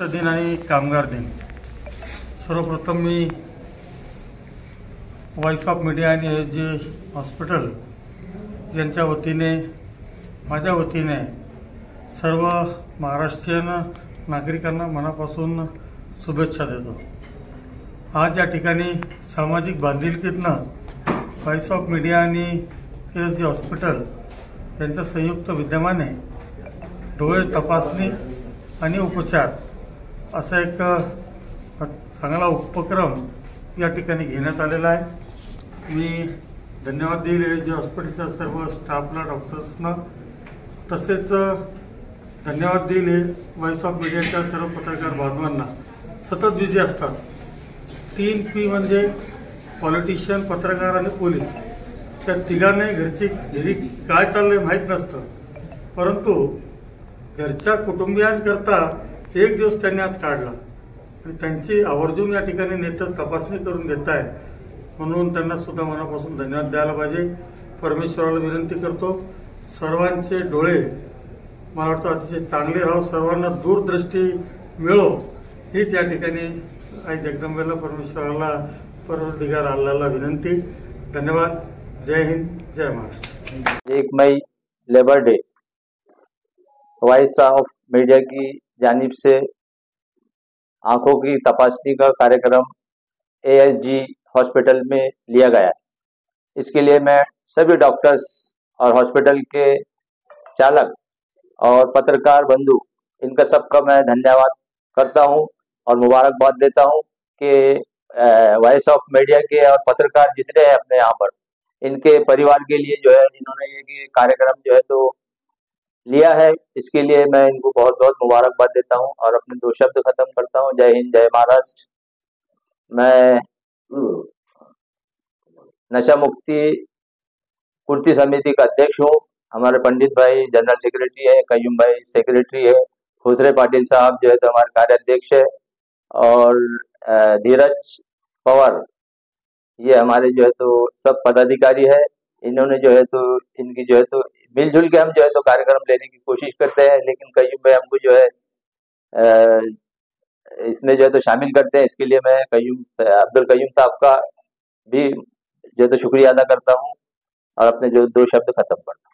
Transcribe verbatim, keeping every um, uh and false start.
दिन आणि कामगार दिन। सर्वप्रथम मी व्हॉइस ऑफ मीडिया आणि एस जे हॉस्पिटल यांच्या वतीने माझ्या वतीने सर्व महाराष्ट्रीयन नागरिकांना मनापासून शुभेच्छा देतो। आज या ठिकाणी सामाजिक बांधिलकीतनं व्हॉइस ऑफ मीडिया आणि एस जे हॉस्पिटल यांच्या संयुक्त विद्यमाने डोळे तपासणी आणि उपचार असा एक चांगला उपक्रम या ठिकाणी घेण्यात आलेला आहे। मी धन्यवाद देईल एस जे हॉस्पिटलच्या सर्व स्टाफला, डॉक्टर्सना, तसेच धन्यवाद देईल व्हॉइस ऑफ मीडियाच्या सर्व पत्रकार बांधवांना। सतत बिझी असतात। तीन पी म्हणजे पॉलिटिशियन, पत्रकार आणि पोलीस, त्या तिघांनाही घरची घरी काय चाललंय माहीत नसतं, परंतु घरच्या कुटुंबियांकरता एक दिवस त्यांनी आज काढला आणि त्यांची आवर्जून या ठिकाणी नेत्र तपासणी करून घेत आहे, म्हणून त्यांना सुद्धा मनापासून धन्यवाद द्यायला पाहिजे। परमेश्वराला विनंती करतो सर्वांचे डोळे मला वाटतं अतिशय चांगले राहो, सर्वांना दूरदृष्टी मिळो, हीच या ठिकाणी आई जगदंबेला, परमेश्वराला, परवरदिगार अल्लाहला विनंती। धन्यवाद। जय हिंद, जय महाराष्ट्र। एक मई labour day voice of media की जानिब से आंखों की तपासनी का कार्यक्रम ए एस जी हॉस्पिटल में लिया गया है। इसके लिए मैं सभी डॉक्टर्स और हॉस्पिटल के चालक और पत्रकार बंधु, इनका सबका मैं धन्यवाद करता हूं और मुबारकबाद देता हूं कि वॉइस ऑफ मीडिया के और पत्रकार जितने हैं अपने यहाँ पर, इनके परिवार के लिए जो है इन्होंने ये कार्यक्रम जो है तो लिया है। इसके लिए मैं इनको बहुत बहुत मुबारकबाद देता हूं और अपने दो शब्द खत्म करता हूं। जय हिंद, जय महाराष्ट्र। मैं नशा मुक्ति पूर्ति समिति का अध्यक्ष हूं। हमारे पंडित भाई जनरल सेक्रेटरी है, कयूम भाई सेक्रेटरी है, खुसरे पाटिल साहब जो है तो हमारे कार्याध्यक्ष है, और धीरज पवार ये हमारे जो है तो सब पदाधिकारी है। इन्होंने जो है तो इनकी जो है तो मिलजुल के हम जो है तो कार्यक्रम लेने की कोशिश करते हैं, लेकिन कयूम भाई हमको जो है इसमें जो है तो शामिल करते हैं। इसके लिए मैं कयूम अब्दुल कयूम साहब का भी जो है तो शुक्रिया अदा करता हूं और अपने जो दो शब्द खत्म करता हूं।